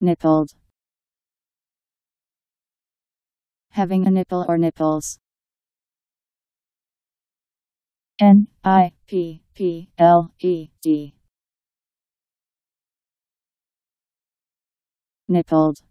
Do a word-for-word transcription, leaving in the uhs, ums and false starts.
Nippled. Having a nipple or nipples. N I P P L E D. Nippled.